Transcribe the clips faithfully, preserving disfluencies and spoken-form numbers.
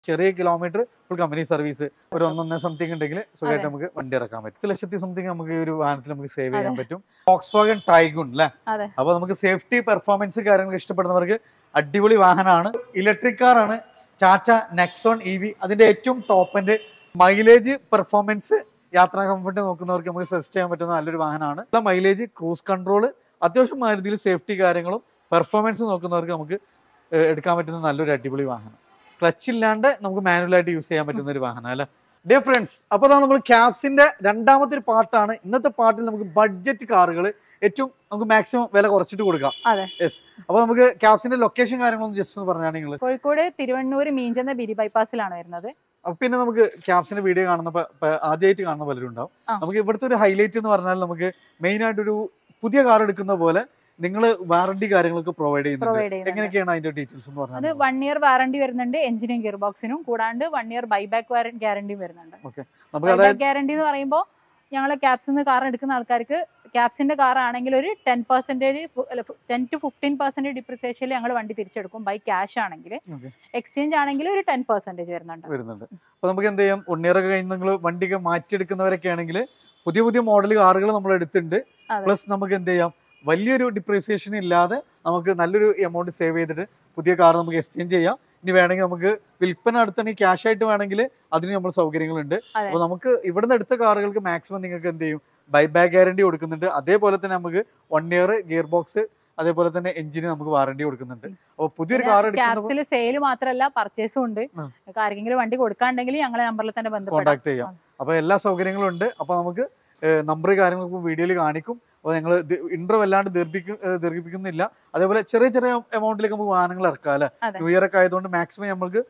ചെറിയ kilometre full company service ഒരു ഒന്നൊന്നര സംതിങ് ഉണ്ടെങ്കിൽ സുഖമായിട്ട് നമുക്ക് വണ്ടി ഇറക്കാൻ പറ്റും. പത്ത് ലക്ഷത്തി സംതിങ് നമുക്ക് ഈ ഒരു വാഹനത്തിൽ നമുക്ക് സേവ് ചെയ്യാൻ പറ്റും. വോക്സ്വാഗൺ ടൈഗൂൺ അല്ലേ? അപ്പൊ നമുക്ക് സേഫ്റ്റി പെർഫോമൻസ് കാര്യങ്ങൾ ഇഷ്ടപ്പെടുന്നവർക്ക് അടിപൊളി വാഹനമാണ്. ഇലക്ട്രിക് കാറാണ്, ടാറ്റ നെക്സോൺ ഇ വി. അതിന്റെ ഏറ്റവും ടോപ്പ് എൻഡ് മൈലേജ് പെർഫോമൻസ് യാത്രാ കംഫർട്ട് നോക്കുന്നവർക്ക് നമുക്ക് സജസ്റ്റ് ചെയ്യാൻ പറ്റുന്ന നല്ലൊരു വാഹനമാണ്. മൈലേജ്, ക്രൂസ് കൺട്രോൾ, അത്യാവശ്യം മാരുതിയിൽ സേഫ്റ്റി കാര്യങ്ങളും പെർഫോമൻസ് നോക്കുന്നവർക്ക് നമുക്ക് എടുക്കാൻ പറ്റുന്ന നല്ലൊരു അടിപൊളി വാഹനം. ക്ലച്ച് ഇല്ലാണ്ട് നമുക്ക് മാനുവലായിട്ട് യൂസ് ചെയ്യാൻ പറ്റുന്ന ഒരു വാഹനം അല്ലേ? ഡിയർ ഫ്രണ്ട്സ്, അപ്പോൾ അതാണ് നമ്മൾ ക്യാബ്സിന്റെ രണ്ടാമത്തെ ഒരു പാർട്ടാണ്. ഇന്നത്തെ പാർട്ടിൽ നമുക്ക് ബഡ്ജറ്റ് കാറുകൾ ഏറ്റവും നമുക്ക് മാക്സിമം വില കുറച്ചിട്ട് കൊടുക്കാം. യെസ്. അപ്പോൾ നമുക്ക് ക്യാബ്സിന്റെ ലൊക്കേഷൻ കാര്യങ്ങളൊന്നും ജസ്റ്റ് ഒന്ന് പറഞ്ഞാൽ നിങ്ങൾ. കോഴിക്കോട് തിരുവണ്ണൂർ മീഞ്ചന്ത ബിരി ബൈപ്പാസിലാണ് വരുന്നത്. പിന്നെ നമുക്ക് ക്യാബ്സിന്റെ വീഡിയോ കാണുന്ന ആദ്യമായിട്ട് കാണുന്ന പലരും ഉണ്ടാവും. നമുക്ക് ഇവിടുത്തെ ഒരു ഹൈലൈറ്റ് എന്ന് പറഞ്ഞാൽ നമുക്ക് മെയിൻ ആയിട്ടൊരു പുതിയ കാർ എടുക്കുന്ന പോലെ നിങ്ങൾ വാറണ്ടി കാര്യങ്ങളൊക്കെ പ്രൊവൈഡ് ചെയ്യുന്നുണ്ട്. എങ്ങനെയൊക്കെയാണ് അതിന്റെ ഡീറ്റെയിൽസ് എന്ന് പറഞ്ഞാൽ? അത് വൺ ഇയർ വാറണ്ടി വരുന്നുണ്ട് എഞ്ചിനും ഗിയർ ബോക്സിനും, കൂടാണ്ട് വൺ ഇയർ ബൈബാക്ക് ഗ്യാരണ്ടിയും വരുന്നുണ്ട്. ബൈബാക്ക് ഗ്യാരണ്ടി എന്ന് പറയുമ്പോൾ ഞങ്ങൾ ക്യാബ്സിന്ന് കാർ എടുക്കുന്ന ആൾക്കാർക്ക് ക്യാബ്സിന്റെ കാർ ആണെങ്കിൽ ഒരു ten percentage ten to fifteen percentage ഡിപ്രിസിയേഷനിൽ ഞങ്ങൾ വണ്ടി തിരിച്ചെടുക്കും. ബൈ ക്യാഷ് ആണെങ്കിൽ, എക്സ്ചേഞ്ച് ആണെങ്കിൽ ഒരു ടെൻ പെർസെന്റേജ് വരുന്നുണ്ട് വരുന്നുണ്ട് അപ്പൊ നമുക്ക് എന്ത് ചെയ്യാം, വൺ ഇയർ ഒക്കെ കഴിഞ്ഞ് നിങ്ങൾ വണ്ടിയൊക്കെ മാറ്റിയെടുക്കുന്നവരൊക്കെ ആണെങ്കിൽ പുതിയ പുതിയ മോഡൽ കാറുകൾ നമ്മൾ എടുത്തിട്ടുണ്ട്. പ്ലസ് നമുക്ക് എന്ത് ചെയ്യാം, വലിയൊരു ഡിപ്രീസിയേഷൻ ഇല്ലാതെ നമുക്ക് നല്ലൊരു എമൗണ്ട് സേവ് ചെയ്തിട്ട് പുതിയ കാർ നമുക്ക് എക്സ്ചേഞ്ച് ചെയ്യാം. ഇനി വേണമെങ്കിൽ നമുക്ക് വിൽപ്പന അടുത്താണെങ്കിൽ ക്യാഷ് ആയിട്ട് വേണമെങ്കിൽ അതിന് നമ്മൾ സൗകര്യങ്ങളുണ്ട്. അപ്പോൾ നമുക്ക് ഇവിടുന്ന് എടുത്ത കാറുകൾക്ക് മാക്സിമം നിങ്ങൾക്ക് എന്ത് ചെയ്യും, ബൈബാക്ക് ഗ്യാരണ്ടി കൊടുക്കുന്നുണ്ട്. അതേപോലെ തന്നെ നമുക്ക് വൺ ഇയർ ഗിയർ ബോക്സ്, അതേപോലെ തന്നെ എഞ്ചിന് നമുക്ക് വാറണ്ടി കൊടുക്കുന്നുണ്ട്. അപ്പോൾ പുതിയൊരു കാർ എടുക്കുന്ന സെയിൽ മാത്രമല്ല പർച്ചേസും ഉണ്ട്. ആർക്കെങ്കിലും വണ്ടി കൊടുക്കാണ്ടെങ്കിൽ ഞങ്ങളെ നമ്പറിൽ തന്നെ കോൺടാക്ട് ചെയ്യാം. അപ്പോൾ എല്ലാ സൗകര്യങ്ങളും ഉണ്ട്. അപ്പോൾ നമുക്ക് നമ്പർ കാര്യങ്ങളൊക്കെ വീഡിയോയിൽ കാണിക്കും. അപ്പോൾ ഞങ്ങൾ ഇൻട്രോ വല്ലാണ്ട് ദീർഘിക്കും ദീർഘിപ്പിക്കുന്നില്ല. അതേപോലെ ചെറിയ ചെറിയ എമൗണ്ടിലേക്ക് നമുക്ക് വാഹനങ്ങൾ ഇറക്കാം അല്ലെ? ന്യൂ ഇയർ ഒക്കെ ആയതുകൊണ്ട് മാക്സിമം നമുക്ക്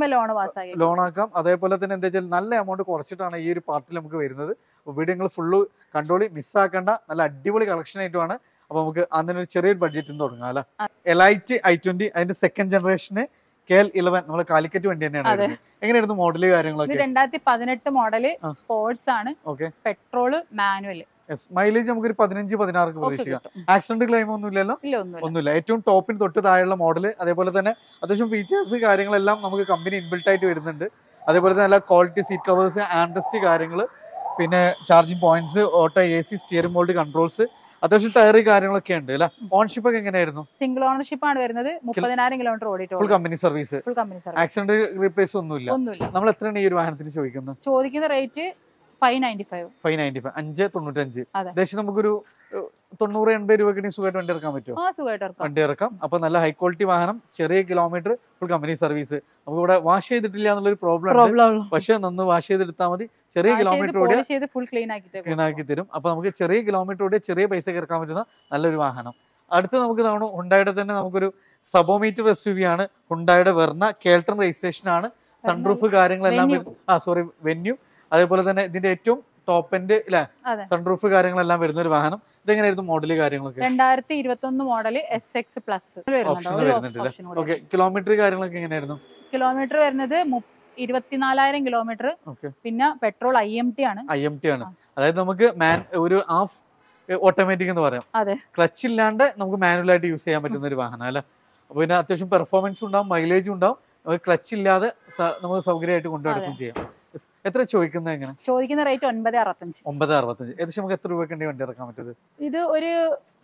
ലോൺ ആക്കാം. അതേപോലെ തന്നെ എന്താ വെച്ചാൽ നല്ല എമൗണ്ട് കുറച്ചിട്ടാണ് ഈ ഒരു പാർട്ടിൽ നമുക്ക് വരുന്നത്. അപ്പോൾ വീഡിയോ നിങ്ങൾ ഫുള്ള് കണ്ടോളി, മിസ്സാക്കേണ്ട. നല്ല അടിപൊളി കളക്ഷൻ ആയിട്ടുമാണ്. അപ്പോൾ നമുക്ക് അതിന് ഒരു ചെറിയൊരു ബഡ്ജറ്റിൽ നിന്ന് തുടങ്ങാം അല്ലെ? എലൈറ്റ് ഐ ട്വന്റി അതിന്റെ second generation K L eleven നമ്മളെ കാലിക്കറ്റ് വണ്ടി തന്നെയാണ്. എങ്ങനെയായിരുന്നു മോഡല് കാര്യങ്ങളൊക്കെ? രണ്ടായിരത്തി പതിനെട്ട് മോഡല് സ്പോർട്സ് ആണ്, പെട്രോള്, മാനുവൽ. മൈലേജ് നമുക്ക് ഒരു പതിനഞ്ച് പതിനാറ് പ്രതീക്ഷിക്കാം. ആക്സിഡന്റ് ക്ലെയിം ഒന്നും ഇല്ലല്ലോ? ഒന്നുമില്ല. ഏറ്റവും ടോപ്പിന് തൊട്ട് താഴെയുള്ള മോഡല്. അതേപോലെ തന്നെ അത്യാവശ്യം ഫീച്ചേഴ്സ് കാര്യങ്ങളെല്ലാം നമുക്ക് കമ്പനി ഇൻബിൽട്ട് ആയിട്ട് വരുന്നുണ്ട്. അതേപോലെ തന്നെ നല്ല ക്വാളിറ്റി സീറ്റ് കവേഴ്സ്, ആൻഡ്രസ്റ്റ് കാര്യങ്ങൾ, പിന്നെ charging points, auto A C, steering mould controls, അത്യാവശ്യം ടയർ കാര്യങ്ങളൊക്കെ ഉണ്ട് അല്ലെ? ഓൺഷിപ്പ് ഒക്കെ എങ്ങനെയായിരുന്നു? സിംഗിൾ ഓണർഷിപ്പ് ആണ് വരുന്നത്. മുപ്പതിനായിരം കിലോമീറ്റർ ഓടിയിട്ട് full company service. Accident repairs ഒന്നുമില്ല. നമ്മൾ എത്രയാണ് ഈ ഒരു വാഹനത്തിന് ചോദിക്കുന്നത്? ചോദിക്കുന്ന rate five ninety five five ninety five അഞ്ച് തൊണ്ണൂറ്റഞ്ച്. ഏകദേശം നമുക്കൊരു തൊണ്ണൂറ് എൺപത് രൂപയ്ക്ക് സുഖമായിട്ട് വണ്ടി ഇറക്കാൻ പറ്റുമോ? വണ്ടി ഇറക്കാം. അപ്പൊ നല്ല ഹൈ ക്വാളിറ്റി വാഹനം, ചെറിയ കിലോമീറ്റർ, ഫുൾ കമ്പനി സർവീസ്. നമുക്ക് ഇവിടെ വാഷ് ചെയ്തിട്ടില്ല എന്നുള്ളൊരു പ്രോബ്ലം ഉണ്ട്. പക്ഷെ നന്ന് വാഷ് ചെയ്തെടുത്താൽ മതി. ചെറിയ കിലോമീറ്റർ ഓടിയ ക്ലീൻ ആക്കി തരും. അപ്പൊ നമുക്ക് ചെറിയ കിലോമീറ്റർ ഓടിയ ചെറിയ പൈസ ഇറക്കാൻ പറ്റുന്ന നല്ലൊരു വാഹനം. അടുത്ത് നമുക്ക് തവണ ഹുണ്ടായുടെ തന്നെ നമുക്കൊരു സബോമീറ്റർ എസ് യു വി ആണ്. ഹുണ്ടായുടെ വെർണ, കേൾട്ടൺ രജിസ്ട്രേഷൻ ആണ്. സൺറൂഫ് കാര്യങ്ങളെല്ലാം ആ സോറി വെന്യൂ. അതേപോലെ തന്നെ ഇതിന്റെ ഏറ്റവും ടോപ്പ് എൻഡ് അല്ലെ, സൺറൂഫ് കാര്യങ്ങളെല്ലാം വരുന്ന ഒരു വാഹനം. ഇതെങ്ങനെയായിരുന്നു മോഡല് കാര്യങ്ങളൊക്കെ? രണ്ടായിരത്തി ഇരുപത്തി ഒന്ന് മോഡല് എസ് എക്സ് പ്ലസ് വരുന്നുണ്ട്. ഓക്കെ. കിലോമീറ്റർ കാര്യങ്ങളൊക്കെ എങ്ങനെയായിരുന്നു? കിലോമീറ്റർ വരുന്നത് ഇരുപത്തിനാലായിരം കിലോമീറ്റർ. പിന്നെ പെട്രോൾ ഐ എം ടി ആണ്. ഐ എം ടി ആണ്. അതായത് നമുക്ക് മാൻ ഒരു ഹാഫ് ഓട്ടോമാറ്റിക് എന്ന് പറയാം. ക്ലച്ച് ഇല്ലാണ്ട് നമുക്ക് മാനുവലായിട്ട് യൂസ് ചെയ്യാൻ പറ്റുന്ന ഒരു വാഹനം അല്ലെ? അപ്പൊ പിന്നെ അത്യാവശ്യം പെർഫോമൻസ് ഉണ്ടാവും, മൈലേജും ഉണ്ടാവും. ക്ലച്ച് ഇല്ലാതെ നമുക്ക് സൗകര്യമായിട്ട് കൊണ്ടുനടക്കുകയും ചെയ്യാം. എത്ര ചോദിക്കുന്നത്? എങ്ങനെ ചോദിക്കുന്ന റേറ്റ് ഒൻപത് അറുപത്തഞ്ച്. ഒമ്പത് അറുപത്തഞ്ച്. ഏകദേശം നമുക്ക് എത്ര രൂപയ്ക്ക് വണ്ടി ഇറക്കാൻ പറ്റുന്നത്? ഇത് ഒരു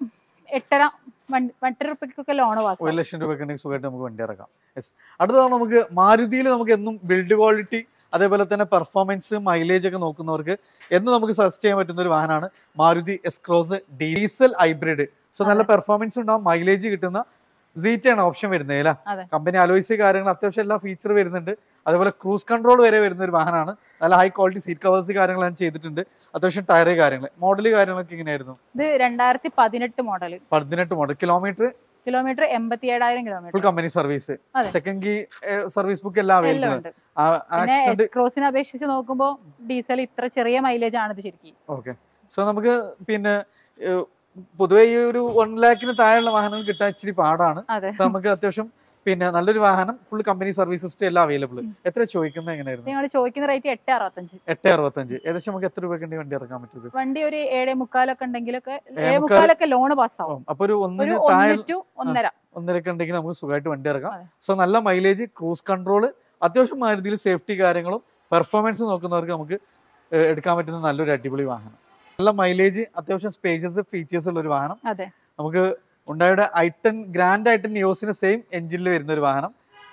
എട്ടര എട്ടര രൂപയ്ക്കൊക്കെ ലോൺ പാസ്. ഒരു ലക്ഷം രൂപയ്ക്ക് സുഖമായിട്ട് നമുക്ക് വണ്ടി ഇറക്കാം. യെസ്. അടുത്തതാണ് നമുക്ക് മാരുതിയിൽ നമുക്ക് എന്നും ബിൽഡ് ക്വാളിറ്റി, അതേപോലെ തന്നെ പെർഫോമൻസ്, മൈലേജ് ഒക്കെ നോക്കുന്നവർക്ക് എന്നും നമുക്ക് സജസ്റ്റ് ചെയ്യാൻ പറ്റുന്ന ഒരു വാഹനമാണ് Maruti S cross diesel hybrid. So നല്ല പെർഫോമൻസ് ഉണ്ടാവും, മൈലേജ് കിട്ടുന്ന സീറ്റാണ് ഓപ്ഷൻ വരുന്നത് അല്ലേ? കമ്പനി അലോയ്സ് കാര്യങ്ങൾ അത്യാവശ്യം എല്ലാ ഫീച്ചർ വരുന്നുണ്ട്. അതേപോലെ ക്രൂസ് കൺട്രോൾ വരെ വരുന്ന ഒരു വാഹനമാണ്. നല്ല ഹൈ ക്വാളിറ്റി സീറ്റ് കവേഴ്സ് കാര്യങ്ങളെല്ലാം ചെയ്തിട്ടുണ്ട്. അത്യാവശ്യം ടയർ കാര്യങ്ങൾ, മോഡല് കാര്യങ്ങളൊക്കെ എങ്ങനെയായിരുന്നു? ഇത് രണ്ടായിരത്തി പതിനെട്ട് മോഡൽ. പതിനെട്ട് മോഡൽ. കിലോമീറ്റർ കിലോമീറ്റർ എൺപത്തി ഏഴായിരം kilometre. Full company service. Second key service book എല്ലാം അവൈലബിൾ. ക്രോസിനെ അപേക്ഷിച്ച് നോക്കുമ്പോൾ ഡീസൽ ഇത്ര ചെറിയ മൈലേജ് ആണ് ഇത് ശരിക്കും. ഓക്കെ. സോ നമുക്ക് പിന്നെ പൊതുവെ ഈ ഒരു വൺ ലാഖിന് താഴെയുള്ള വാഹനങ്ങൾ കിട്ടാൻ ഇച്ചിരി പാടാണ്. സോ നമുക്ക് അത്യാവശ്യം പിന്നെ നല്ലൊരു വാഹനം, ഫുൾ കമ്പനി സർവീസ് സിസ്റ്റം എല്ലാം അവൈലബിൾ. എത്ര ചോദിക്കുന്നത്? എങ്ങനെയായിരുന്നു? നിങ്ങൾ ചോദിക്കുന്ന റേറ്റ് എട്ട് അറുപത്തഞ്ച്. എട്ട് അറുപത്തഞ്ച്. ഏകദേശം നമുക്ക് എത്ര രൂപയ്ക്ക് വണ്ടി ഇറക്കാൻ പറ്റും? വണ്ടി ഒരു ഏഴ് മുക്കാലൊക്കെ ഉണ്ടെങ്കിലൊക്കെ ഏഴ് മുക്കാലൊക്കെ ലോൺ പാസ്സാവും. അപ്പൊ ഒരു ഒന്നിന് താഴെ ഒന്നര ഒന്നരക്ക് ഉണ്ടെങ്കിൽ നമുക്ക് സുഖമായിട്ട് വണ്ടി ഇറക്കാം. സോ നല്ല മൈലേജ്, ക്രൂസ് കൺട്രോള്, അത്യാവശ്യം മാരുതിയിൽ സേഫ്റ്റി കാര്യങ്ങളും പെർഫോമൻസ് നോക്കുന്നവർക്ക് നമുക്ക് എടുക്കാൻ പറ്റുന്ന നല്ലൊരു അടിപൊളി വാഹനം. നല്ല മൈലേജ്, അത്യാവശ്യം സ്പേഷ്യസ് ഫീച്ചേഴ്സ് ഉള്ള ഒരു വാഹനം. നമുക്ക് ഉണ്ടായുടെ I ten grand I ten നിയോസിന് സെയിം എഞ്ചിനിൽ വരുന്ന ഒരു വാഹനം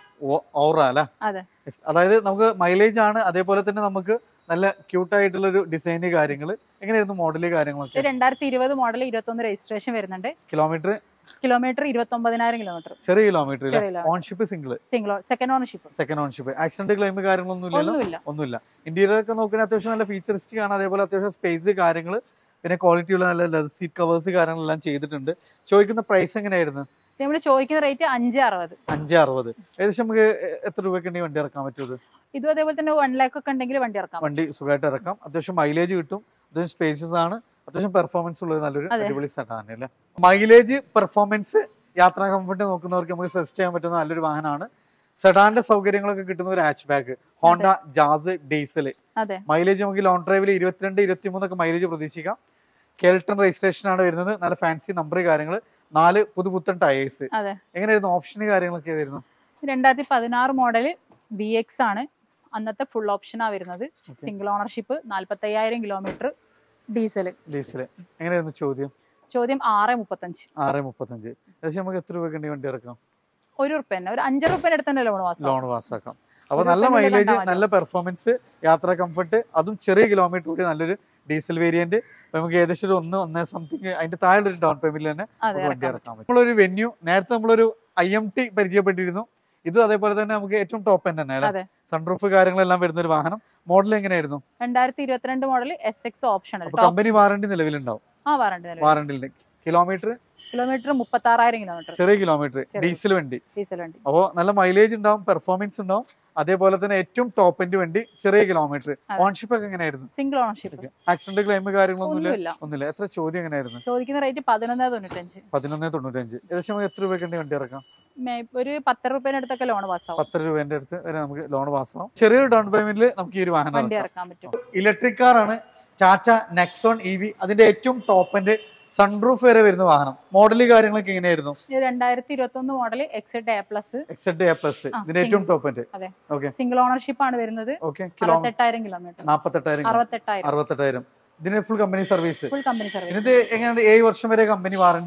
ഓറ അല്ലേ. അതായത് നമുക്ക് മൈലേജ് ആണ്, അതേപോലെ തന്നെ നമുക്ക് നല്ല ക്യൂട്ടായിട്ടുള്ള ഒരു ഡിസൈന് കാര്യങ്ങൾ. എങ്ങനെയായിരുന്നു മോഡല് കാര്യങ്ങളൊക്കെ? രണ്ടായിരത്തി ഇരുപത് മോഡൽ ഇരുപത്തൊന്ന് രജിസ്ട്രേഷൻ വരുന്നുണ്ട്. കിലോമീറ്റർ കിലോമീറ്റർ ഇരുപത്തി ഒമ്പതിനായിരം കിലോമീറ്റർ. ചെറിയ kilometre. Ownership single single second ownership second ownership accident claim കാര്യങ്ങളൊന്നും ഇല്ലല്ലോ? ഒന്നുമില്ല. ഇന്റീരിയർ ഒക്കെ നോക്കുകയാണെങ്കിൽ അത്യാവശ്യം നല്ല ഫീച്ചറിസ്റ്റിക് ആണ്, അതേപോലെ അത്യാവശ്യം സ്പേസ് കാര്യങ്ങൾ, പിന്നെ ക്വാളിറ്റിയുള്ള നല്ല ലെതർ സീറ്റ് കവേഴ്സ് കാര്യങ്ങളെല്ലാം ചെയ്തിട്ടുണ്ട്. ചോദിക്കുന്ന പ്രൈസ് എങ്ങനെയായിരുന്നു? നമ്മൾ ചോദിക്കുന്ന റേറ്റ് അഞ്ച് അറുപത്. അഞ്ച് അറുപത് ഏകദേശം നമുക്ക് എത്ര രൂപയ്ക്ക് ഉണ്ടെങ്കിൽ വണ്ടി ഇറക്കാൻ പറ്റുമോ? ഇതും അതേപോലെ തന്നെ വൺ ലാക്ക് ഒക്കെ ഉണ്ടെങ്കിൽ വണ്ടി ഇറക്കാം. വണ്ടി സുഖമായിട്ട് ഇറക്കാം. അത്യാവശ്യം മൈലേജ് കിട്ടും, അത്യാവശ്യം സ്പേസസ് ആണ്, അത്യാവശ്യം പെർഫോമൻസ് ഉള്ളത് നല്ലൊരു അടിപൊളി സെഡാൻ അല്ലേ. മൈലേജ്, പെർഫോമൻസ്, യാത്രാ കംഫർട്ട് നോക്കുന്നവർക്ക് നമുക്ക് സജസ്റ്റ് ചെയ്യാൻ പറ്റുന്ന നല്ലൊരു വാഹനമാണ്. സെഡാന്റെ സൗകര്യങ്ങളൊക്കെ കിട്ടുന്ന ഒരു hatchback Honda Jazz diesel. Mileage നമുക്ക് ലോങ് ഡ്രൈവിൽ ഇരുപത്തിരണ്ട് ഇരുപത്തി മൂന്നൊക്കെ മൈലേജ് പ്രതീക്ഷിക്കാം. കെൽട്ടൺ രജിസ്ട്രേഷൻ ആണ് വരുന്നത്. നല്ല ഫാൻസി നമ്പർ കാര്യങ്ങൾ, നാല് പുതുപുത്തൻ ടയേഴ്സ്. എങ്ങനെയായിരുന്നു ഓപ്ഷന് കാര്യങ്ങളൊക്കെ ഏതായിരുന്നു? രണ്ടായിരത്തി പതിനാറ് മോഡല് വി എക്സ് ആണ് അന്നത്തെ ഫുൾ ഓപ്ഷനാ വരുന്നത്. സിംഗിൾ ഓണർഷിപ്പ്, നാല്പത്തി അയ്യായിരം കിലോമീറ്റർ, ഡീസൽ. ഡീസൽ എങ്ങനെയായിരുന്നു ചോദ്യം? ചോദ്യം ആറ് മുപ്പത്തഞ്ച്. ആറ് മുപ്പത്തഞ്ച് ഏകദേശം നമുക്ക് എത്ര രൂപ വണ്ടി ഇറക്കാം? ഒരു റുപ്യ ഒരു അഞ്ചര റുപ്യ അടുത്ത് തന്നെ ലോൺ പാസ് ലോൺ പാസ്സാക്കാം. അപ്പൊ നല്ല മൈലേജ്, നല്ല പെർഫോമൻസ്, യാത്രാ കംഫർട്ട്, അതും ചെറിയ കിലോമീറ്റർ കൂടി നല്ലൊരു ഡീസൽ വേരിയന്റ്. നമുക്ക് ഏകദേശം ഒരു ഒന്ന് ഒന്നേ സംതിങ് അതിന്റെ താഴെ ഒരു ഡൗൺ പേയ്മെന്റിൽ തന്നെ വണ്ടി ഇറക്കാൻ പറ്റും. നമ്മളൊരു വെന്യൂ നേരത്തെ നമ്മളൊരു ഐ എം ടി പരിചയപ്പെട്ടിരുന്നു. ഇത് അതേപോലെ തന്നെ നമുക്ക് ഏറ്റവും ടോപ്പ് എൻഡ് തന്നെ അല്ലെ, സൺറൂഫ് കാര്യങ്ങളെല്ലാം വരുന്ന ഒരു വാഹനം. മോഡൽ എങ്ങനെയായിരുന്നു? രണ്ടായിരത്തി ഇരുപത്തിരണ്ട് model S X option. Company warranty നിലവിലുണ്ടാവും. വാറണ്ടി കിലോമീറ്റർ കിലോമീറ്റർ മുപ്പത്തി ആറായിരം കിലോമീറ്റർ. ചെറിയ കിലോമീറ്റർ, ഡീസൽ വണ്ടി. ഡീസൽ വണ്ടി അപ്പോ നല്ല മൈലേജ് ഉണ്ടാവും, പെർഫോമൻസ് ഉണ്ടാവും, അതേപോലെ തന്നെ ഏറ്റവും ടോപ്പ് എൻഡ് വണ്ടി, ചെറിയ കിലോമീറ്റർ. ഓൺഷിപ്പ് ഒക്കെ എങ്ങനെയായിരുന്നു? Single ownership. ആക്സിഡന്റ് ക്ലെയിം കാര്യങ്ങളൊന്നുമില്ല. ഒന്നുമില്ല. എത്ര ചോദ്യം എങ്ങനെയായിരുന്നു? ചോദിക്കുന്ന റേറ്റ് പതിനൊന്നേ തൊണ്ണൂറ്റഞ്ച്. പതിനൊന്നേ തൊണ്ണൂറ്റഞ്ച് ഏകദേശം എത്ര രൂപയ്ക്ക് വണ്ടി ഇറക്കാം? ഒരു പത്ത് രൂപേന്റെ അടുത്തൊക്കെ ലോൺ പാസ്സാവും. പത്ത് രൂപേന്റെ അടുത്ത് വരെ നമുക്ക് ലോൺ പാസ്സാവും. ചെറിയൊരു ഡൗൺ പേയ്മെന്റിൽ നമുക്ക് ഈ ഒരു വാഹനം വണ്ടി ഇറക്കാൻ പറ്റും. ഇലക്ട്രിക് കാർ ആണ്, ടാറ്റ നെക്സോൺ ഇ വി. അതിന്റെ ഏറ്റവും ടോപ്പ് എൻഡ് സൺറൂഫ് വരെ വരുന്ന വാഹനം. മോഡല് കാര്യങ്ങളൊക്കെ എങ്ങനെയായിരുന്നു? രണ്ടായിരത്തി ഇരുപത്തി ഒന്ന് model X Z A plus. X Z A plus ഇതിന്റെ ഏറ്റവും top end. Okay, single ownership ആണ് വരുന്നത്. ഓക്കെ, അറുപത്തെട്ടായിരം കിലോമീറ്റർ. നാപ്പത്തെട്ടായിരം അറുപത്തെട്ടായിരം അറുപത്തെട്ടായിരം ഇതിന് full company service. Full company service. ഇത് എങ്ങനെയാണ്? ഏഴ് വർഷം വരെ കമ്പനി വാറണ്ടി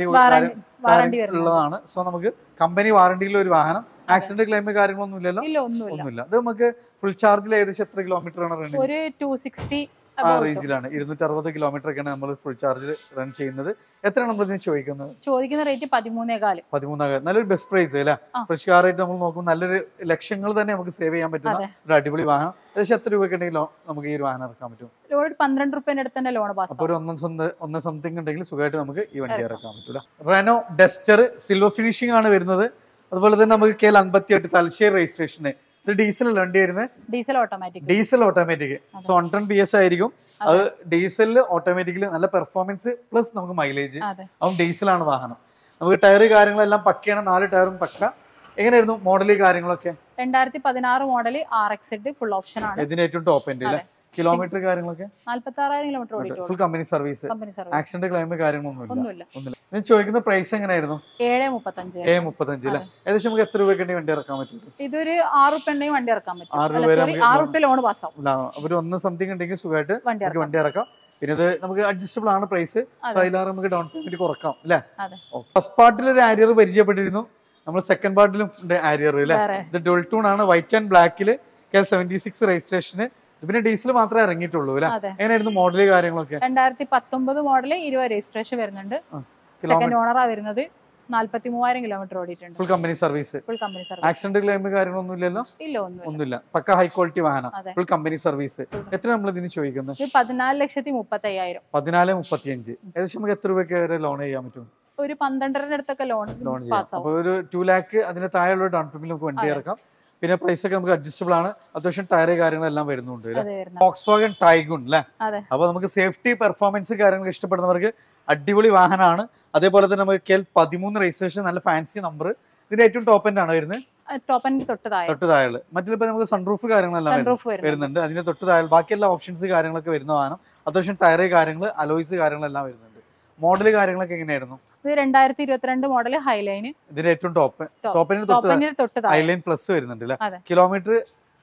ഉള്ളതാണ്. സോ നമുക്ക് കമ്പനി വാറണ്ടിയിലുള്ള ഒരു വാഹനം. ആക്സിഡന്റ് ക്ലെയിം കാര്യങ്ങളൊന്നും ഇല്ലല്ലോ? ഒന്നുമില്ല. ഇത് നമുക്ക് ഫുൾ ചാർജിൽ ഏകദേശം എത്ര കിലോമീറ്റർ ആണ് റൺ? ഒരു ടു സിക്സ്റ്റി ആ റേഞ്ചിലാണ്. ഇരുന്നൂറ്റി അറുപത് കിലോമീറ്റർ ഒക്കെയാണ് നമ്മൾ ഫുൾ ചാർജിൽ റൺ ചെയ്യുന്നത്. എത്രയാണ് നമ്മൾ ഇതിന് ചോദിക്കുന്നത്? ചോദിക്കുന്ന റേറ്റ് പതിമൂന്നേകാല്. പതിമൂന്നേകാല് നല്ലൊരു ബെസ്റ്റ് പ്രൈസ് അല്ലേ. ഫ്രഷ് കാർ ആയിട്ട് നമ്മൾ നോക്കുമ്പോൾ നല്ലൊരു ലക്ഷങ്ങൾ തന്നെ നമുക്ക് സേവ് ചെയ്യാൻ പറ്റുന്ന ഒരു അടിപൊളി വാഹനം. ഏകദേശം എത്ര രൂപയ്ക്ക് ഉണ്ടെങ്കിൽ നമുക്ക് ഈ ഒരു വാഹനം ഇറക്കാൻ പറ്റും? പന്ത്രണ്ട് റുപ്യന്റെ അടുത്ത് തന്നെ ലോൺ പാസ്. അപ്പൊ ഒരു ഒന്നും ഒന്ന് സംതിങ് ഉണ്ടെങ്കിൽ സുഖമായിട്ട് നമുക്ക് ഈ വണ്ടി ഇറക്കാൻ പറ്റൂല. റെനോ ഡസ്റ്റർ സിൽവർ ഫിനിഷിംഗ് ആണ് വരുന്നത്. അതുപോലെ തന്നെ നമുക്ക് കെ എൽ അൻപത്തി എട്ട് തലശ്ശേരി രജിസ്ട്രേഷന്. ഇത് ഡീസൽ വണ്ടി വരുന്നത്. Diesel automatic. Diesel automatic. So one ten P S ആയിരിക്കും. അത് ഡീസലില് ഓട്ടോമാറ്റിക്കലി നല്ല പെർഫോമൻസ് പ്ലസ് നമുക്ക് മൈലേജ്. അതും ഡീസലാണ് വാഹനം. നമുക്ക് ടയർ കാര്യങ്ങളെല്ലാം പക്കയാണ്. നാല് ടയറും പക്ക. എങ്ങനെയായിരുന്നു മോഡല് കാര്യങ്ങളൊക്കെ? രണ്ടായിരത്തി പതിനാറ് model R X full option ആണ്. ഇതിന് ഏറ്റവും ടോപ്പ് എൻഡ് അല്ലേ. കിലോമീറ്റർ കാര്യങ്ങളൊക്കെ നാല്പത്തി ആറായിരം kilometre. Full company service. Accident claim കാര്യങ്ങളൊന്നും ഇല്ല. ഞാൻ ചോദിക്കുന്ന പ്രൈസ് എങ്ങനെയായിരുന്നു? ഏഴ് മുപ്പത്തഞ്ച്. ഏഴ് മുപ്പത്തഞ്ച് അല്ലേ. ഏകദേശം നമുക്ക് എത്ര രൂപയ്ക്ക് വണ്ടി ഇറക്കാൻ പറ്റും? ഇതൊരു ആറ് റുപ്യ വണ്ടി ഇറക്കാൻ പറ്റും. ആറ് രൂപ ആറ് റുപ്യ ലോൺ പാസ്സാവും. ഒരു ഒന്ന് സംതിങ് ഉണ്ടെങ്കിൽ സുഖമായിട്ട് വണ്ടി ഇറക്കാം. പിന്നെ ഇത് നമുക്ക് അഡ്ജസ്റ്റബിൾ ആണ് പ്രൈസ്. സോ അതിലാറ് നമുക്ക് ഡൗൺ പേയ്മെന്റ് കുറക്കാം അല്ലേ. ഫസ്റ്റ് പാർട്ടിൽ ഒരു ആരിയർ പരിചയപ്പെട്ടിരുന്നു. നമ്മൾ സെക്കൻഡ് പാർട്ടിലും ഉണ്ട് ആരിയർ അല്ലേ. ഇത് ഡുവൽ ടൂൺ ആണ്, വൈറ്റ് ആൻഡ് ബ്ലാക്കില്, കെ എൽ സെവന്റി സിക്സ് രജിസ്ട്രേഷന്. പിന്നെ ഡീസൽ മാത്രമേ ഇറങ്ങിയിട്ടുള്ളൂ അല്ലെ. എങ്ങനെയായിരുന്നു മോഡല് കാര്യങ്ങളൊക്കെ? രണ്ടായിരത്തി പത്തൊമ്പത് മോഡല് ഇരുപത് രജിസ്ട്രേഷൻ വരുന്നുണ്ട്. സെക്കൻഡ് ഓണറാ വരുന്നത്. നാല്പത്തി മൂവായിരം കിലോമീറ്റർ ഓടിയിട്ടുണ്ട്. Full company service. Full company service. Accident claim കാര്യങ്ങളൊന്നും ഇല്ലല്ലോ? ഇല്ല, ഒന്നുമില്ല. പക്ക ഹൈ ക്വാളിറ്റി വാഹനം, ഫുൾ കമ്പനി സർവീസ്. എത്ര നമ്മൾ ഇതിന് ചോദിക്കുന്നത്? പതിനാല് ലക്ഷത്തി മുപ്പത്തി അയ്യായിരം. പതിനാല് മുപ്പത്തി അഞ്ച് ഏകദേശം നമുക്ക് എത്ര രൂപയ്ക്ക് വരെ ലോൺ ചെയ്യാൻ പറ്റും? ഒരു പന്ത്രണ്ടരന്റെ അടുത്തൊക്കെ ലോൺ ലോൺ ചെയ്യാം. അപ്പൊ ഒരു ടു ലാക്ക് അതിന് താഴെയുള്ള ഡൗൺ പേയ്മെന്റ് നമുക്ക് വണ്ടി ഇറക്കാം. പിന്നെ പ്രൈസ് ഒക്കെ നമുക്ക് അഡ്ജസ്റ്റബിൾ ആണ്. അത്യാവശ്യം ടയർ കാര്യങ്ങളെല്ലാം വരുന്നുണ്ട്. വോക്സ്വാഗൺ ടൈഗൺ അല്ലെ. അപ്പൊ നമുക്ക് സേഫ്റ്റി പെർഫോമൻസ് കാര്യങ്ങൾ ഇഷ്ടപ്പെടുന്നവർക്ക് അടിപൊളി വാഹനമാണ്. അതേപോലെ തന്നെ നമുക്ക് കെ എൽ പതിമൂന്ന് രജിസ്ട്രേഷൻ, നല്ല ഫാൻസി നമ്പർ. ഇതിന്റെ ഏറ്റവും ടോപ്പ് എൻഡ് ആണ് വരുന്നത്. തൊട്ട് താഴെ മറ്റിലിപ്പോ നമുക്ക് സൺറൂഫ് കാര്യങ്ങളെല്ലാം വരുന്നുണ്ട്. അതിന്റെ തൊട്ട് താഴെ ബാക്കിയെല്ലാ ഓപ്ഷൻസ് കാര്യങ്ങളൊക്കെ വരുന്ന വാഹനം. അത്യാവശ്യം ടയർ കാര്യങ്ങൾ, അലോയ്സ് കാര്യങ്ങളെല്ലാം വരുന്നുണ്ട്. മോഡല് കാര്യങ്ങളൊക്കെ എങ്ങനെയായിരുന്നു? രണ്ടായിരത്തി ഇരുപത്തിരണ്ട് മോഡൽ ഹൈലൈൻ. ഇതിന്റെ ഏറ്റവും ടോപ്പ് ടോപ്പിന് തൊട്ട് ഹൈലൈൻ പ്ലസ് വരുന്നുണ്ട് അല്ലെ. കിലോമീറ്റർ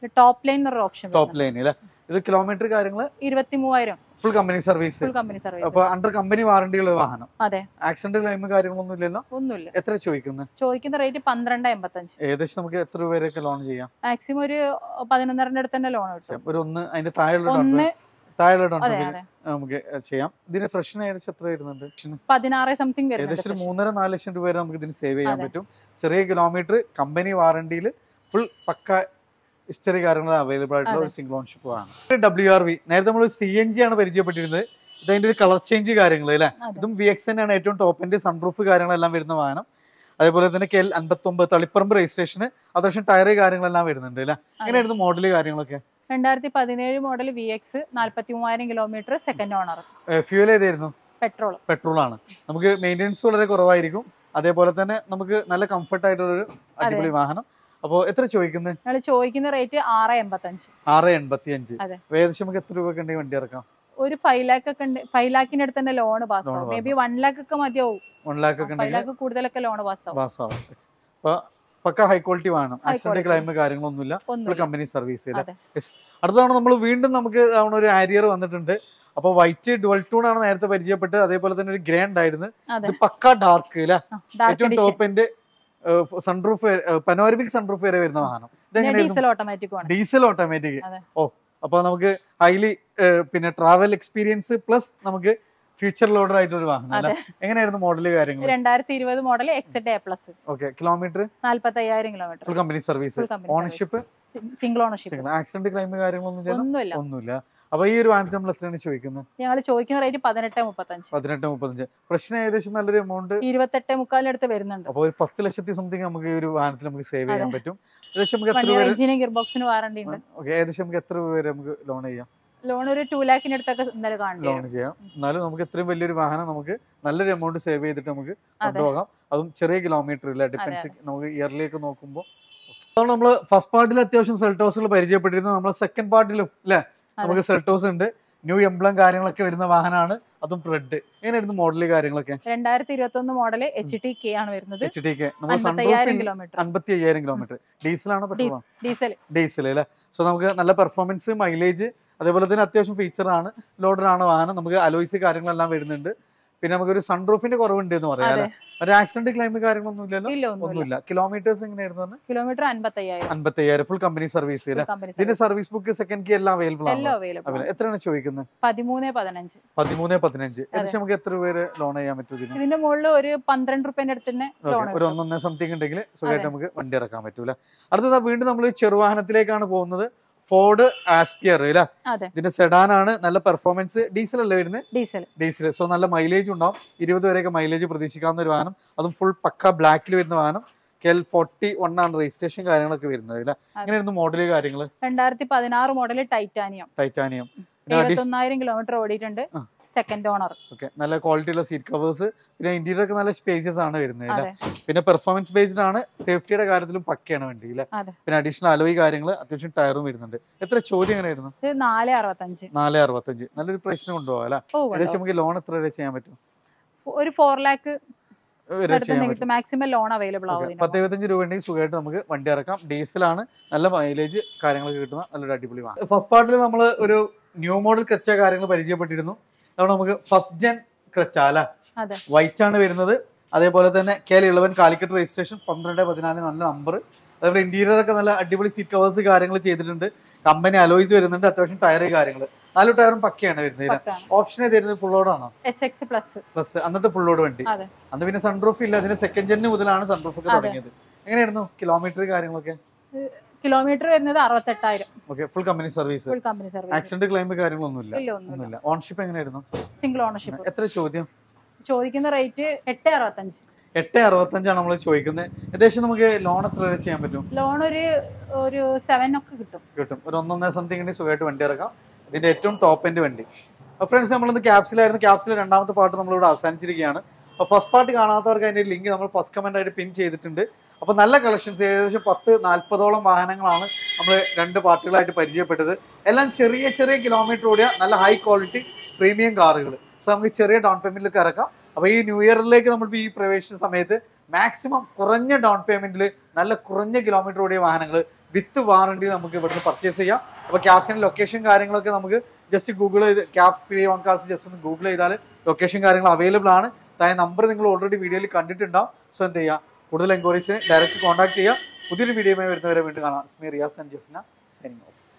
ടോപ്പ് ലൈൻ എന്നൊരു ഓപ്ഷൻ. ടോപ്പ് ലൈൻ അല്ലേ? ഇത് കിലോമീറ്റർ കാര്യങ്ങള് ഇരുപത്തി മൂവായിരം full company service. Full company service. അപ്പൊ അണ്ടർ കമ്പനി വാറണ്ടിയുള്ള വാഹനം. അതെ. ആക്സിഡന്റ് ക്ലെയിം കാര്യങ്ങളൊന്നും ഇല്ലല്ലോ? ഒന്നുമില്ല. എത്ര ചോദിക്കുന്നത്? ചോദിക്കുന്ന റേറ്റ് പന്ത്രണ്ട് എൺപത്തഞ്ച്. ഏകദേശം നമുക്ക് എത്ര രൂപ വരെയൊക്കെ ലോൺ ചെയ്യാം? മാക്സിമം ഒരു പതിനൊന്നരന്റെ അടുത്ത് തന്നെ ലോൺ കിട്ടും. ഒരു ഒന്ന് അതിന്റെ താഴെ താഴെ നമുക്ക് ചെയ്യാം. ഇതിന് ഫ്രഷിന് ഏകദേശം എത്ര വരുന്നുണ്ട്? പതിനാറ് സംതിങ് ഏകദേശം ഒരു മൂന്നര നാല് ലക്ഷം രൂപ വരെ നമുക്ക് ഇതിന് സേവ് ചെയ്യാൻ പറ്റും. ചെറിയ കിലോമീറ്റർ കമ്പനി വാറണ്ടിയിൽ ഫുൾ പക്ക ഹിസ്റ്ററി കാര്യങ്ങൾ അവൈലബിൾ ആയിട്ടുള്ള ഒരു സിംഗിൾ ഓൺഷിപ്പ് ആണ്. ഡബ്ല്യു ആർ വി നേരത്തെ നമ്മൾ സി എൻ ജി ആണ് പരിചയപ്പെട്ടിരുന്നത്. ഇതിന്റെ ഒരു കളർ ചേഞ്ച് കാര്യങ്ങൾ അല്ലേ? ഇതും വി എക്സ് തന്നെയാണ് ഏറ്റവും ടോപ്പിന്റെ സൺറൂഫ് കാര്യങ്ങളെല്ലാം വരുന്ന വാഹനം. അതേപോലെ തന്നെ കെ എൽ അൻപത്തൊമ്പത് തളിപ്പറമ്പ് രജിസ്ട്രേഷന് അത്യാവശ്യം ടയർ കാര്യങ്ങളെല്ലാം വരുന്നുണ്ട് അല്ലേ? എങ്ങനെയായിരുന്നു മോഡല് കാര്യങ്ങളൊക്കെ? രണ്ടായിരത്തി പതിനേഴ് മോഡൽ വി എക്സ് നാല്പത്തി മൂവായിരം കിലോമീറ്റർ സെക്കൻഡ് ഓണർ. ഫ്യൂൽ ഏതായിരുന്നു? പെട്രോൾ. പെട്രോൾ ആണ്. നമുക്ക് മെയിൻ്റെനൻസ് വളരെ കുറവായിരിക്കും. അതേപോലെ തന്നെ നമുക്ക് നല്ല കംഫർട്ട് ആയിട്ടുള്ള ഒരു അടിപൊളി വാഹനം. അപ്പോൾ എത്ര ചോദിക്കുന്നത്? ഞങ്ങൾ ചോദിക്കുന്ന റേറ്റ് ആറ് എൺപത്തഞ്ച്. ആറ് എൺപത്തി അഞ്ച്. ഏകദേശം നമുക്ക് എത്ര രൂപ ഉണ്ടെങ്കിൽ വണ്ടി ഇറക്കാം? ഒരു ഫൈവ് ലാക്ക് ഒക്കെ ഉണ്ട്. ഫൈവ് ലാക്കിന്റെ അടുത്ത് തന്നെ ലോൺ പാസ്സാവും. മേ ബി വൺ ലാക്ക് ഒക്കെ മതിയാവും. വൺ ലാക്ക് ഒക്കെ ഫൈവ് ലാക്ക് കൂടുതലൊക്കെ ലോൺ പാസ്സാവും. പാസ്സാവും. അപ്പൊ പക്ക ഹൈ ക്വാളിറ്റി വേണം. ആക്സിഡന്റ് ക്ലൈം കാര്യങ്ങളൊന്നുമില്ല. Full company service. അടുത്താണ് നമ്മൾ വീണ്ടും നമുക്ക് ഒരു ആരിയർ വന്നിട്ടുണ്ട്. അപ്പൊ വൈറ്റ് ഡുവൽ ടൂൺ ആണ് നേരത്തെ പരിചയപ്പെട്ട്. അതേപോലെ തന്നെ ഒരു ഗ്രേ ഉണ്ടായിരുന്നു. ഇത് പക്ക ഡാർക്ക് അല്ലെ? ഏറ്റവും ടോപ്പിന്റെ സൺറൂഫ് പനോരമിക് സൺറൂഫ് വരെ വരുന്ന വാഹനം. Diesel automatic. ഓ അപ്പൊ നമുക്ക് ഹൈലി പിന്നെ ട്രാവൽ എക്സ്പീരിയൻസ് പ്ലസ് നമുക്ക് ഫ്യൂച്ചർ ലോഡർ ആയിട്ട് ഒരു വാഹനം. എങ്ങനെയായിരുന്നു മോഡല് കാര്യങ്ങൾ? രണ്ടായിരത്തി ഇരുപത് model X Z A plus. Okay. Kilometre നാല്പത്തി അയ്യായിരം kilometre. Full company service. Ownership single ownership. Accident claim കാര്യങ്ങളൊന്നും ഒന്നുമില്ല. അപ്പൊ ഈ ഒരു വാഹനത്തിൽ നമ്മൾ എത്രയാണ് ചോദിക്കുന്നത്? ഞങ്ങൾ ചോദിക്കുന്ന റേറ്റ് പതിനെട്ട് മുപ്പത്തഞ്ച്. പതിനെട്ട് മുപ്പത്തഞ്ച്. പ്രശ്നം ഏകദേശം നല്ലൊരു എമൗണ്ട് ഇരുപത്തെട്ട് മുക്കാലിനടുത്ത് വരുന്നുണ്ട്. അപ്പൊ ഒരു പത്ത് ലക്ഷത്തി സംതിങ് നമുക്ക് ഈ ഒരു വാഹനത്തിൽ നമുക്ക് സേവ് ചെയ്യാൻ പറ്റും. ഏകദേശം നമുക്ക് എത്ര എഞ്ചിനും ഗിയർ ബോക്സിന് വാറണ്ടി ഉണ്ട്. ഓക്കെ. ഏകദേശം നമുക്ക് എത്ര രൂപ വരെ നമുക്ക് ലോൺ ചെയ്യാം? ലോൺ ഒരു ടു ലാഖിന് അടുത്തൊക്കെ ലോൺ ചെയ്യാം. എന്നാലും നമുക്ക് ഇത്രയും വലിയൊരു വാഹനം നമുക്ക് നല്ലൊരു എമൗണ്ട് സേവ് ചെയ്തിട്ട് നമുക്ക് കൊണ്ടുപോകാം. അതും ചെറിയ കിലോമീറ്റർ ഇല്ല. ഡിപ്പെൻസ് നമുക്ക് ഇയർലിയൊക്കെ നോക്കുമ്പോൾ അതുകൊണ്ട് നമ്മള് ഫസ്റ്റ് പാർട്ടിൽ അത്യാവശ്യം സെൽട്ടോസുകൾ പരിചയപ്പെട്ടിരുന്നു. നമ്മൾ സെക്കൻഡ് പാർട്ടിലും അല്ലെ നമുക്ക് സെൽട്ടോസ് ഉണ്ട്. ന്യൂ എംബ്ലം കാര്യങ്ങളൊക്കെ വരുന്ന വാഹനമാണ്. അതും റെഡ്. എങ്ങനെയായിരുന്നു മോഡല് കാര്യങ്ങളൊക്കെ? രണ്ടായിരത്തി ഇരുപത്തി ഒന്ന് മോഡല് എച്ച് ടി കെ ആണ് വരുന്നത്. എച്ച് ടി കെ കിലോമീറ്റർ അൻപത്തി അയ്യായിരം കിലോമീറ്റർ. ഡീസലാണോ പെട്രോളോ? ഡീസൽ. ഡീസൽ അല്ലേ? സോ നമുക്ക് നല്ല പെർഫോമൻസ്, മൈലേജ്, അതേപോലെ തന്നെ അത്യാവശ്യം ഫീച്ചർ ആണ്. ലോഡറാണ് വാഹനം. നമുക്ക് അലോയ്സ് കാര്യങ്ങളെല്ലാം വരുന്നുണ്ട്. പിന്നെ നമുക്കൊരു സൺറൂഫിന്റെ കുറവുണ്ട് എന്ന് പറയാം. ഒരു ആക്സിഡന്റ് ക്ലെയിം കാര്യങ്ങളൊന്നും ഇല്ലല്ലോ? ഒന്നുമില്ല. കിലോമീറ്റേഴ്സ് എങ്ങനെയായിരുന്നു? കിലോമീറ്റർ അൻപത്തയ്യായിരം. അൻപത്തയ്യായിരം. Full company service. ഇതിന്റെ സർവീസ് ബുക്ക് സെക്കൻഡ് കീ എല്ലാം അവൈലബിൾ ആണ്. എത്രയാണ് ചോദിക്കുന്നത്? പതിമൂന്ന് പതിനഞ്ച്. പതിമൂന്ന് പതിനഞ്ച്. ഏകദേശം നമുക്ക് എത്ര പേര് ലോൺ ചെയ്യാൻ പറ്റും? ഇതിന്റെ മുകളിൽ ഒരു പന്ത്രണ്ട് റുപ്യന്റെ അടുത്ത് തന്നെ ഒരു ഒന്നൊന്നര സംതിങ് ഉണ്ടെങ്കിൽ സുഖമായിട്ട് നമുക്ക് വണ്ടി ഇറക്കാൻ പറ്റൂല. അടുത്തത് വീണ്ടും നമ്മൾ ചെറുവാഹനത്തിലേക്കാണ് പോകുന്നത്. ഫോർഡ് ആസ്പിയർ അല്ലേ? ഇതിന്റെ സെഡാൻ ആണ്. നല്ല പെർഫോമൻസ്. ഡീസൽ അല്ലേ വരുന്നത്? ഡീസൽ. ഡീസൽ. സോ നല്ല മൈലേജ് ഉണ്ടാവും. ഇരുപത് വരെയൊക്കെ മൈലേജ് പ്രതീക്ഷിക്കാവുന്ന ഒരു വാഹനം. അതും ഫുൾ പക്ക ബ്ലാക്കിൽ വരുന്ന വാഹനം. കെ എൽ ഫോർട്ടി വൺ ആണ് രജിസ്ട്രേഷൻ കാര്യങ്ങളൊക്കെ വരുന്നത് അല്ലേ? എങ്ങനെയായിരുന്നു മോഡല് കാര്യങ്ങള്? രണ്ടായിരത്തി പതിനാറ് മോഡല് ടൈറ്റാനിയം. ടൈറ്റാനിയം. എഴുപത്തൊന്നായിരം കിലോമീറ്റർ ഓടിയിട്ടുണ്ട്. Second owner. ഓക്കെ. നല്ല ക്വാളിറ്റി ഉള്ള സീറ്റ് കവേഴ്സ്. പിന്നെ ഇന്റീരിയർ ഒക്കെ നല്ല സ്പേഷ്യസ് ആണ് വരുന്നത്. പിന്നെ പെർഫോമൻസ് ബേസ്ഡ് ആണ്. സേഫ്റ്റിയുടെ കാര്യത്തിലും പക്കയാണ് വണ്ടി അല്ലേ? പിന്നെ അഡീഷണൽ അലോയ് കാര്യങ്ങൾ, അത്യാവശ്യം ടയറും വരുന്നുണ്ട്. എത്ര ചോദ്യം എങ്ങനെയായിരുന്നു? നാല് അറുപത്തഞ്ച്. നാല് അറുപത്തഞ്ച്. നല്ലൊരു പ്രൈസിന് കൊണ്ടുപോകാം അല്ലെ? ഏകദേശം നമുക്ക് ലോൺ എത്ര വരെ ചെയ്യാൻ പറ്റും? ഒരു four lakh maximum loan available ആവും. പത്ത് എഴുപത്തഞ്ച് രൂപ ഉണ്ടെങ്കിൽ സുഖമായിട്ട് നമുക്ക് വണ്ടി ഇറക്കാം. ഡീസലാണ്. നല്ല മൈലേജ് കാര്യങ്ങളൊക്കെ കിട്ടുന്ന നല്ലൊരു അടിപൊളി വാഹനം. ഫസ്റ്റ് പാർട്ടിൽ നമ്മൾ ഒരു ന്യൂ മോഡൽ ക്രെറ്റ കാര്യങ്ങൾ പരിചയപ്പെട്ടിരുന്നു. അതുകൊണ്ട് നമുക്ക് ഫസ്റ്റ് ജെൻ ക്രെറ്റ അല്ലെ? വൈറ്റ് ആണ് വരുന്നത്. അതേപോലെ തന്നെ K L eleven Calicut registration. പന്ത്രണ്ട് പതിനാല് നല്ല നമ്പർ. അതേപോലെ ഇന്റീരിയർ ഒക്കെ നല്ല അടിപൊളി സീറ്റ് കവേഴ്സ് കാര്യങ്ങൾ ചെയ്തിട്ടുണ്ട്. കമ്പനി അലോയ്സ് വരുന്നുണ്ട്. അത്യാവശ്യം ടയർ കാര്യങ്ങൾ. നാല് ടയറും പക്കയാണ് വരുന്നത്. ഓപ്ഷൻ തരുന്നത് ഫുൾ ലോഡ് ആണോ? പ്ലസ്. അന്നത്തെ ഫുൾ ലോഡ് വണ്ടി. അന്ന് പിന്നെ സൺറൂഫ് ഇല്ല. അതിന് സെക്കൻഡ് ജെന്നിന് മുതലാണ് സൺറൂഫ് ഒക്കെ തുടങ്ങിയത്. എങ്ങനെയായിരുന്നു കിലോമീറ്റർ കാര്യങ്ങളൊക്കെ? കിലോമീറ്റർ വരുന്നത് അറുപത്തെട്ടായിരം. Okay. Full company service. Accident claim കാര്യങ്ങളൊന്നുമില്ല. ഒന്നുമില്ല. ഓൺഷിപ്പ് എങ്ങനെയായിരുന്നു? Single ownership. എത്ര ചോദ്യം? ചോദിക്കുന്ന റേറ്റ് എട്ട് അറുപത്തഞ്ച്. എട്ട് അറുപത്തഞ്ചാണ് നമ്മൾ ചോദിക്കുന്നത്. ഏകദേശം നമുക്ക് ലോൺ എത്ര വരെ ചെയ്യാൻ പറ്റും? ലോൺ ഒരു ഒരു സെവൻ ഒക്കെ കിട്ടും. കിട്ടും. ഒരു ഒന്നൊന്നര സംതിങ് ഉണ്ടെങ്കിൽ സുഖമായിട്ട് വണ്ടി ഇറക്കാം. ഇതിന്റെ ഏറ്റവും ടോപ്പ് എൻഡ് വണ്ടി. അപ്പോൾ ഫ്രണ്ട്സ്, നമ്മളിന്ന് ക്യാപ്സിലായിരുന്നു. ക്യാപ്സിലെ രണ്ടാമത്തെ പാർട്ട് നമ്മളിവിടെ അവസാനിച്ചിരിക്കുകയാണ്. അപ്പോൾ ഫസ്റ്റ് പാർട്ട് കാണാത്തവർക്ക് അതിന്റെ ലിങ്ക് നമ്മൾ ഫസ്റ്റ് കമന്റ് ആയിട്ട് പിൻ ചെയ്തിട്ടുണ്ട്. അപ്പോൾ നല്ല കളക്ഷൻസ്, ഏകദേശം പത്ത് നാൽപ്പതോളം വാഹനങ്ങളാണ് നമ്മൾ രണ്ട് പാർട്ടുകളായിട്ട് പരിചയപ്പെട്ടത്. എല്ലാം ചെറിയ ചെറിയ കിലോമീറ്റർ ഓടിയ നല്ല ഹൈ ക്വാളിറ്റി പ്രീമിയം കാറുകൾ. സോ നമുക്ക് ചെറിയ ഡൗൺ പേയ്മെന്റിലൊക്കെ ഇറക്കാം. അപ്പോൾ ഈ ന്യൂ ഇയറിലേക്ക് നമ്മൾ ഈ പ്രവേശിച്ച സമയത്ത് മാക്സിമം കുറഞ്ഞ ഡൗൺ പേയ്മെന്റിൽ നല്ല കുറഞ്ഞ കിലോമീറ്റർ ഓടിയ വാഹനങ്ങൾ വിത്ത് വാറണ്ടി നമുക്ക് ഇവിടുന്ന് പർച്ചേസ് ചെയ്യാം. അപ്പോൾ ക്യാപ്സിൻ്റെ ലൊക്കേഷൻ കാര്യങ്ങളൊക്കെ നമുക്ക് ജസ്റ്റ് ഗൂഗിൾ ചെയ്ത് Caps P one cars just ഒന്ന് ഗൂഗിൾ ചെയ്താൽ ലൊക്കേഷൻ കാര്യങ്ങൾ അവൈലബിൾ ആണ്. താഴെ നമ്പർ നിങ്ങൾ ഓൾറെഡി വീഡിയോയിൽ കണ്ടിട്ടുണ്ടാവും. സോ എന്ത് ചെയ്യുക, കൂടുതൽ എൻക്വയറീസിന് ഡയറക്റ്റ് കോൺടാക്ട് ചെയ്യുക. പുതിയൊരു വീഡിയോയുമായി വരുന്നവരെ വീണ്ടും കാണാം. Riyas and Jafna signing of.